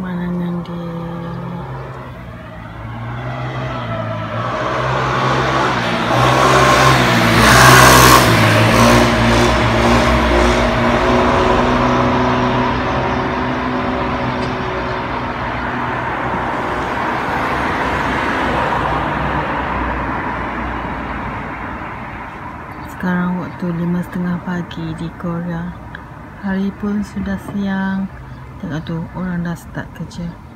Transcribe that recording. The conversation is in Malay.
pemandangan di sekarang waktu 5:30 pagi di Korea. Hari pun sudah siang. Tengok tu, orang dah start kerja.